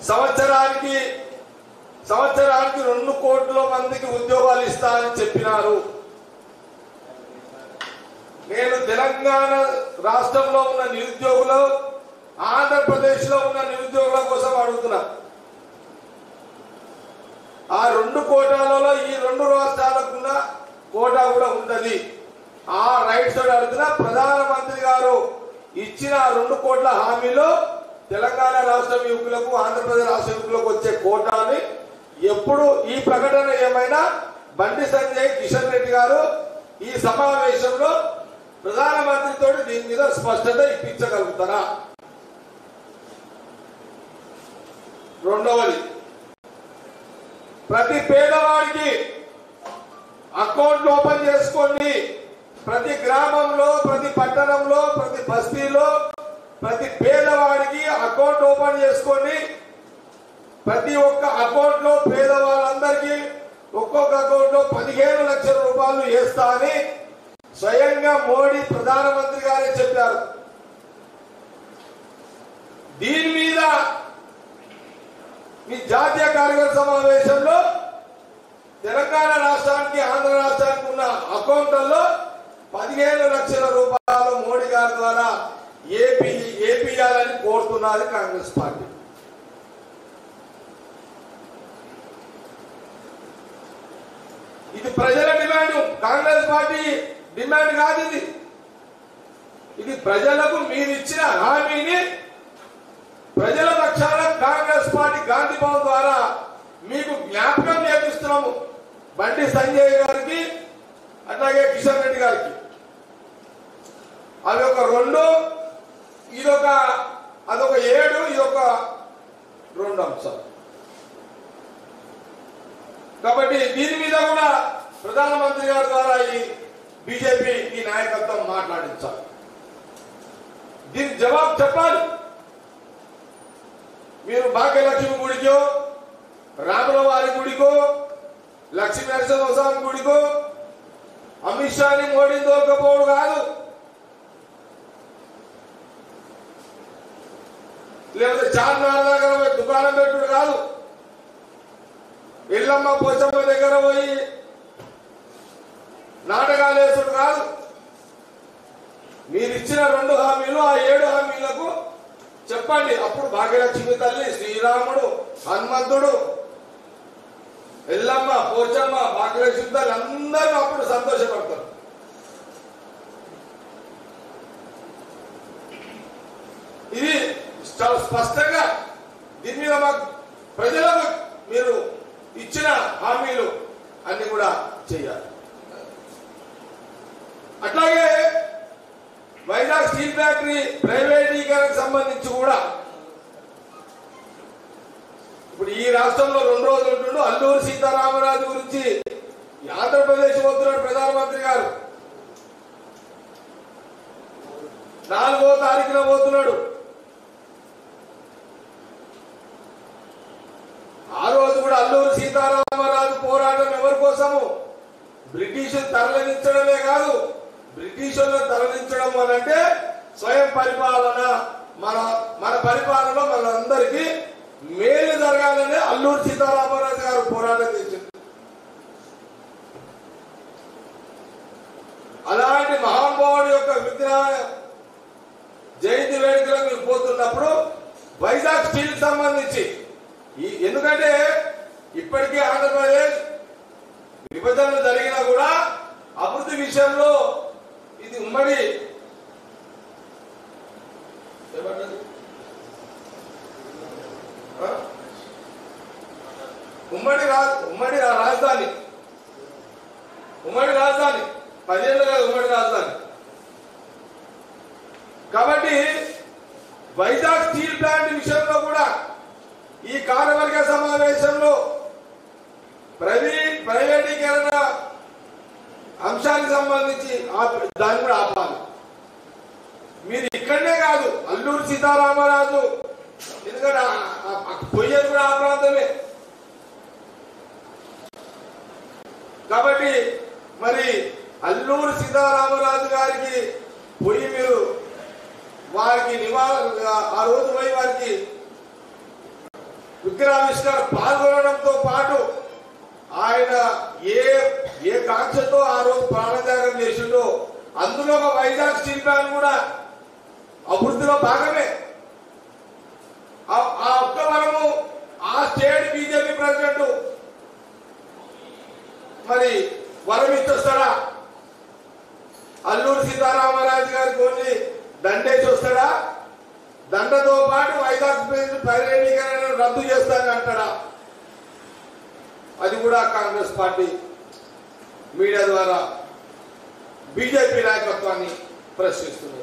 సంవత్సరానికి 2 కోట్ల మందికి ఉద్యోగాలు ఇస్తా అని చెప్పినారు. నేను తెలంగాణ రాష్ట్రంలో ఉన్న నిరుద్యోగులు, ఆంధ్రప్రదేశ్ లో ఉన్న నిరుద్యోగుల కోసం అడుగుతున్నా. ఆ 2 కోటాలలో ఈ 2 రాష్ట్రాలకున్న కోటా కూడా ఉంటది. ఆ రైట్స్ అడుగుతున్నా. ప్రధానమంత్రి గారు ఇచ్చిన 2 కోట్ల హామీలో తెలంగాణ రాష్ట్ర యువకులకు, ఆంధ్రప్రదేశ్ రాష్ట్ర యువకులకు వచ్చే కోటాని ఎప్పుడు ఈ ప్రకటన ఏమైనా బండి సంజయ్, కిషన్ రెడ్డి గారు ఈ సమావేశంలో ప్రధానమంత్రితో దీని మీద స్పష్టత ఇప్పించగలుగుతారా? రెండవది, ప్రతి పేదవాడికి అకౌంట్ ఓపెన్ చేసుకోండి. ప్రతి గ్రామంలో, ప్రతి పట్టణంలో, ప్రతి బస్తీలో ప్రతి పేదవాడికి అకౌంట్ ఓపెన్ చేసుకోండి. ప్రతి ఒక్క అకౌంట్ లో పేదవాళ్ళందరికీ ఒక్కొక్క అకౌంట్ లో 15 లక్షల రూపాయలు వేస్తా అని స్వయంగా మోడీ ప్రధానమంత్రి గారే చెప్పారు. దీని మీద మీ జాతీయ కార్యవర్గ సమావేశంలో తెలంగాణ రాష్ట్రానికి, ఆంధ్ర రాష్ట్రానికి ఉన్న అకౌంట్లలో 15 లక్షల రూపాయలు మోడీ గారి ద్వారా ఏపీయాలని కోరుతున్నది కాంగ్రెస్ పార్టీ. ఇది ప్రజల డిమాండ్, కాంగ్రెస్ పార్టీ డిమాండ్ కాదు. ఇది ప్రజలకు మీరు ఇచ్చిన హామీని ప్రజల పక్షాన కాంగ్రెస్ పార్టీ గాంధీ భవన్ ద్వారా మీకు జ్ఞాపకం చేపిస్తున్నాము. బండి సంజయ్ గారికి, అట్లాగే కిషన్ రెడ్డి గారికి. అవి ఒక 2, అదొక 7, ఇదొక 2 అంశాలు. కాబట్టి దీని మీద కూడా ప్రధానమంత్రి గారి ద్వారా ఈ బీజేపీ ఈ నాయకత్వం మాట్లాడించాలి. దీనికి జవాబు చెప్పాలి. మీరు భాగ్యలక్ష్మి గుడికో, రాముల వారి గుడికో, లక్ష్మీ నరసింహస్వామి గుడికో అమిత్ షాని మోడీ దొరకపోవడం కాదు, లేకపోతే చార్మినార్ దగ్గర పోయి దుకాణం పెట్టుడు కాదు, ఎల్లమ్మ పోచమ్మ దగ్గర పోయి నాటకాలు వేసుడు కాదు. మీరు ఇచ్చిన 2 హామీలు, ఆ 7 హామీలకు చెప్పండి. అప్పుడు భాగ్యలక్ష్మి తల్లి, శ్రీరాముడు, హనుమంతుడు, ఎల్లమ్మ, పోచమ్మ, భాగ్యలక్ష్మి తల్లి అందరూ అప్పుడు సంతోషపడతారు. ఇది చాలా స్పష్టంగా దీని మీద మాకు ప్రజలకు మీరు ఇచ్చిన హామీలు అన్ని కూడా చేయాలి. అట్లాగే వైజాగ్ స్టీల్ ఫ్యాక్టరీ ప్రైవేటీకరణకు సంబంధించి కూడా ఇప్పుడు ఈ రాష్ట్రంలో 2 రోజులు ఉంటుండు. అల్లూరి సీతారామరాజు గురించి ఆంధ్రప్రదేశ్ వస్తున్నాడు ప్రధానమంత్రి గారు. 4వ తారీఖున పోతున్నాడు. ఆ రోజు కూడా అల్లూరి సీతారామరాజు పోరాటం ఎవరి కోసము? బ్రిటిషులు తరలించడమే కాదు, బ్రిటిషులను తరలించడం అనంటే స్వయం పరిపాలన, మన పరిపాలనలో మనందరికీ మేలు జరగాలని అల్లూరి సీతారామరాజు గారు పోరాటం చేసింది. అలాంటి మహానుభావుడి యొక్క విగ్రహ జయంతి వేడుకలకు మీరు పోతున్నప్పుడు వైజాగ్ స్టీల్ సంబంధించి ఎందుకంటే ఇప్పటికీ ఆంధ్రప్రదేశ్ విభజనలు జరిగినా కూడా అభివృద్ధి విషయంలో ఇది ఉమ్మడి రాజధాని 10 ఏళ్ళు కాదు ఉమ్మడి రాజధాని. కాబట్టి వైజాగ్ స్టీల్ ప్లాంట్ విషయంలో కూడా ఈ కార్యవర్గ సమావేశంలో ప్రైవేటీకరణ అంశానికి సంబంధించి దాన్ని కూడా ఆపాలి. మీరు ఇక్కడనే కాదు, అల్లూరి సీతారామరాజు ఎందుకంటే పొయ్యేది కూడా ఆ ప్రాంతమే. కాబట్టి మరి అల్లూరి సీతారామరాజు గారికి పోయి మీరు వారికి ఆ రోజు పోయి వారికి విగ్రహావిష్కరణ పాల్గొనడంతో పాటు ఆయన ఏ కాంక్షతో ఆ రోజు ప్రాణత్యాగం చేసిండో అందులో ఒక వైజాగ్ స్టీల్ ప్లాంట్ కూడా అభివృద్ధిలో భాగమే. ఆ ఒక్క మనము ఆ స్టేట్ బీజేపీ ప్రెసిడెంట్ మరి వరం ఇచ్చొస్తాడా? అల్లూరు సీతారామరాజు గారికి ఓన్లీ దండేసి వస్తాడా? దండతో పాటు వైజాగ్ ప్రైవేటీకరణ రద్దు చేస్తానని అంటాడా? అది కూడా కాంగ్రెస్ పార్టీ మీడియా ద్వారా బీజేపీ నాయకత్వాన్ని ప్రశ్నిస్తుంది.